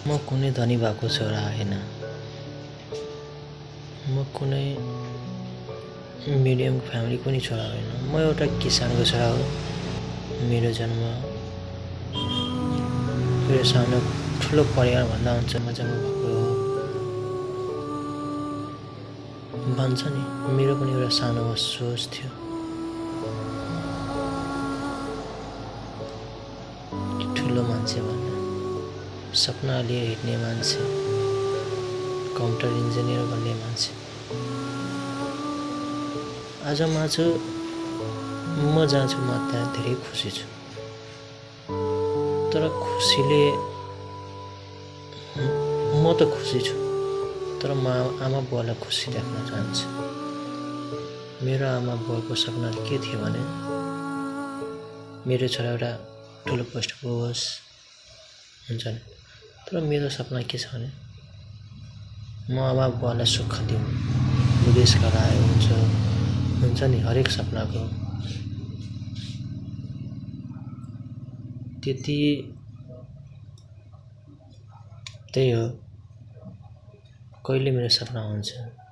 म कुनै धनी भएको छोरा होइन। म कुनै मिडियम फ्यामिलीको नि छोरा होइन। म एउटा किसानको छोरा हो। मेरो जन्म मेरो सानो ठुलो परिवार भन्दा हुन्छ म जन्म भएको हो। भन्छ नि मेरो पनि एउटा सानो सोच थियो कि ठुलो मान्छे बन्ने, सपना लिए हिँड्ने मान्छे, कम्प्युटर इन्जिनियर बन्ने मान्छे। आज म जहाँ छु म त्यहाँ धेरै खुसी छु। तर खुसीले म त खुसी छु, तर म आमा बुवालाई खुसी राख्न चाहन्छु। मेरो आमा बुवाको सपना के थियो भने मेरो छोरा एउटा ठुलो पोस्टमा पुगोस् हुन्छ नि। तर मेरो सपना के छ भने म आमा बुवालाई सुख दिउँ, विदेशका आयो हुन्छ नि हरेक सपनाको त्यही हो। कहिले मेरो सपना हुन्छ।